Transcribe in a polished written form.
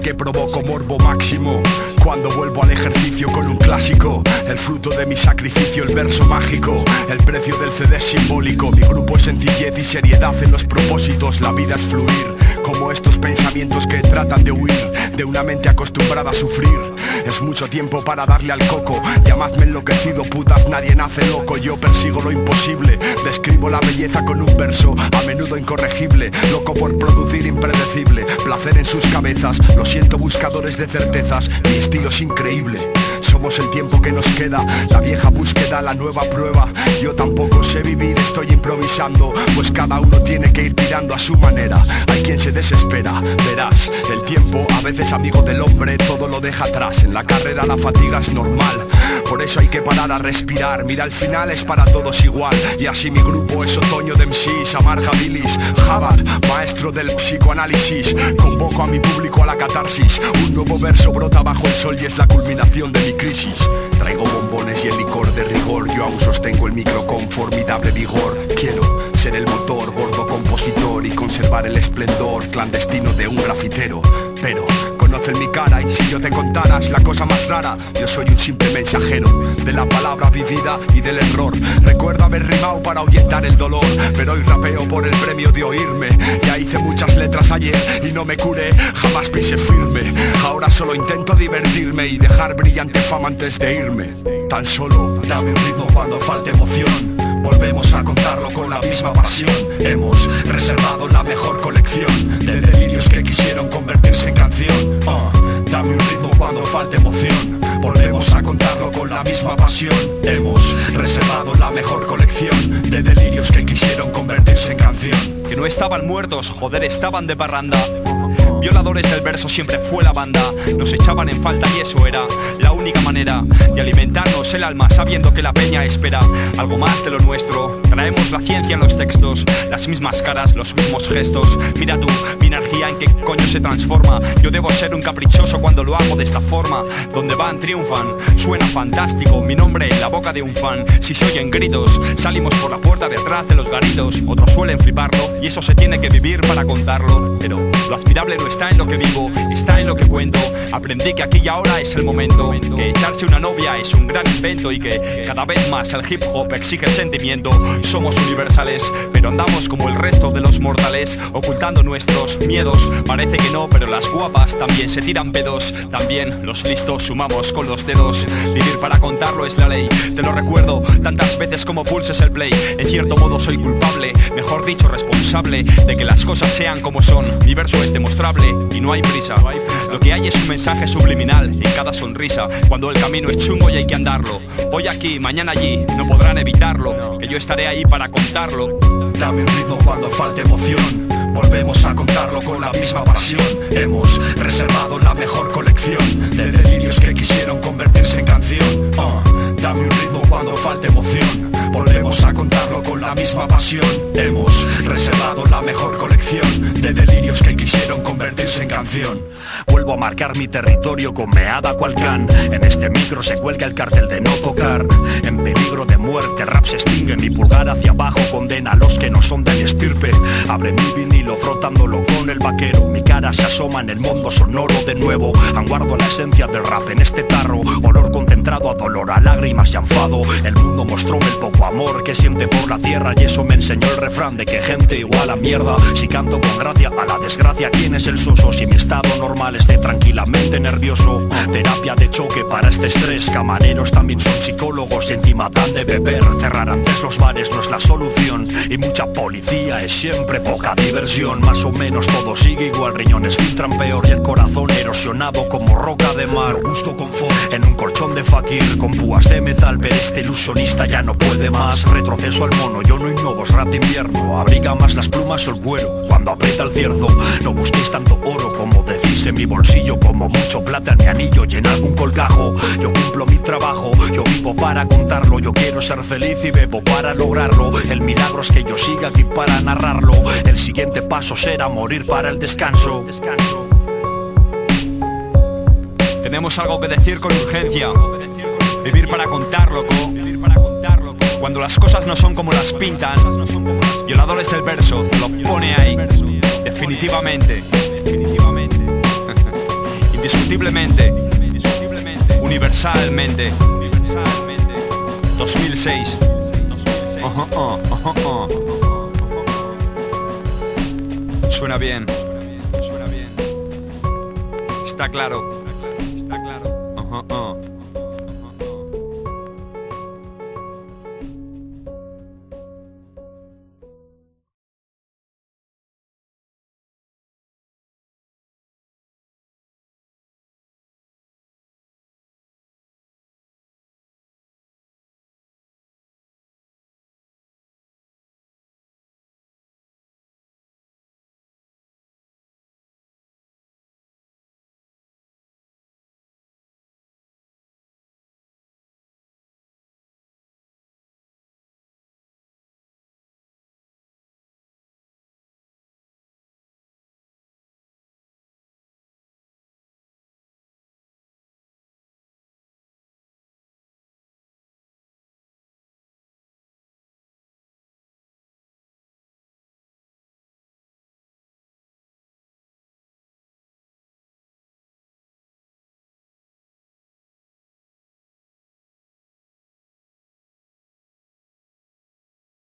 que provoco morbo máximo cuando vuelvo al ejercicio con un clásico. El fruto de mi sacrificio, el verso mágico. El precio del CD es simbólico. Mi grupo es sencillez y seriedad en los propósitos. La vida es fluir, como estos pensamientos que tratan de huir de una mente acostumbrada a sufrir. Es mucho tiempo para darle al coco. Llamadme enloquecido, putas, nadie nace loco. Yo persigo lo imposible, describo la belleza con un verso a menudo incorregible. Loco por producir impredecible, placer en sus cabezas. Lo siento, buscadores de certezas, mi estilo es increíble. Somos el tiempo que nos queda, la vieja búsqueda, la nueva prueba. Yo tampoco sé vivir, estoy improvisando, pues cada uno tiene que ir tirando a su manera. Hay quien se desespera, verás, el tiempo, a veces amigo del hombre, todo lo deja atrás. En la carrera la fatiga es normal, por eso hay que parar a respirar. Mira, al final es para todos igual, y así mi grupo es otoño de MCs. Amarga bilis, Jabat, maestro del psicoanálisis. Convoco a mi público a la catarsis. Un nuevo verso brota bajo el sol y es la culminación de mi crisis. Traigo bombones y el licor de rigor. Yo aún sostengo el micro con formidable vigor. Quiero ser el motor, gordo compositor, y conservar el esplendor clandestino de un grafitero. Pero conocen mi cara y si yo te contaras la cosa más rara, yo soy un simple mensajero de la palabra vivida y del error. Recuerdo haber rimado para ahuyentar el dolor, pero hoy rapeo por el premio de oírme. Ya hice muchas letras ayer y no me curé, jamás pise firme. Ahora solo intento divertirme y dejar brillante fama antes de irme. Tan solo dame un ritmo cuando falte emoción. Volvemos a contarlo con la misma pasión. Hemos reservado la mejor colección de delirios que quisieron convertirse en canción. Dame un ritmo cuando falte emoción. Volvemos a contarlo con la misma pasión. Hemos reservado la mejor colección de delirios que quisieron convertirse en canción. Que no estaban muertos, joder, estaban de parranda. Violadores del verso siempre fue la banda. Nos echaban en falta y eso era la única manera de alimentarnos el alma, sabiendo que la peña espera algo más de lo nuestro. Traemos la ciencia en los textos, las mismas caras, los mismos gestos. Mira tú, mi energía en qué coño se transforma. Yo debo ser un caprichoso cuando lo hago de esta forma. Donde van triunfan, suena fantástico. Mi nombre en la boca de un fan. Si se oyen gritos, salimos por la puerta de atrás de los garitos. Otros suelen fliparlo y eso se tiene que vivir para contarlo. Pero lo admirable no está en lo que vivo, está en lo que cuento. Aprendí que aquí y ahora es el momento, que echarse una novia es un gran invento y que cada vez más el hip hop exige sentimiento. Somos universales, pero andamos como el resto de los mortales, ocultando nuestros miedos. Parece que no, pero las guapas también se tiran pedos. También los listos sumamos con los dedos. Vivir para contarlo es la ley, te lo recuerdo tantas veces como pulses el play. En cierto modo soy culpable, mejor dicho responsable, de que las cosas sean como son. Mi verso es demostrable y no hay prisa. Lo que hay es un mensaje subliminal en cada sonrisa, cuando el camino es chungo y hay que andarlo. Hoy aquí, mañana allí, no podrán evitarlo, que yo estaré ahí para contarlo. Dame un ritmo cuando falte emoción. Volvemos a contarlo con la misma pasión. Hemos reservado la mejor colección de delirios que quisieron convertirse en canción. Dame un ritmo cuando falte emoción. Volvemos a contarlo con la misma pasión. Hemos reservado la mejor colección de delirios que quisieron convertirse en canción. Vuelvo a marcar mi territorio con meada cual can. En este micro se cuelga el cartel de no tocar. En peligro de muerte, rap se extingue. Mi pulgar hacia abajo condena a los que no son del estirpe. Abre mi vinilo frotándolo con el vaquero. Mi cara se asoma en el mundo sonoro de nuevo. Guardo la esencia del rap en este tarro. Olor concentrado a dolor, a lágrimas y a enfado. El mundo mostróme el poco amor que siente por la tierra, y eso me enseñó el refrán de que gente igual a mierda. Si canto con gracia a la desgracia, ¿quién es el soso? Si mi estado normal esté tranquilamente nervioso. Terapia de choque para este estrés. Camareros también son psicólogos y encima dan de beber. Cerrar antes los bares no es la solución, y mucha policía es siempre poca diversión. Más o menos todo sigue igual, riñones filtran peor y el corazón erosionado como roca de mar. Busco confort en un colchón de fakir con púas de metal, pero este ilusionista ya no puede más. Retroceso al mono, yo no innovo, es rap de invierno. Abriga más las plumas o el cuero cuando aprieta el cierzo. No busquéis tanto oro como decís en mi bolsillo, como mucho plata en mi anillo y en algún colgajo. Yo cumplo mi trabajo, yo vivo para contarlo. Yo quiero ser feliz y bebo para lograrlo. El milagro es que yo siga aquí para narrarlo. El siguiente paso será morir para el descanso. Tenemos algo que decir con urgencia. Vivir para contar, loco. Cuando las cosas no son como las pintan. Violadores del verso, te lo pone ahí. Definitivamente. Indiscutiblemente, universalmente, 2006. Suena bien, está claro.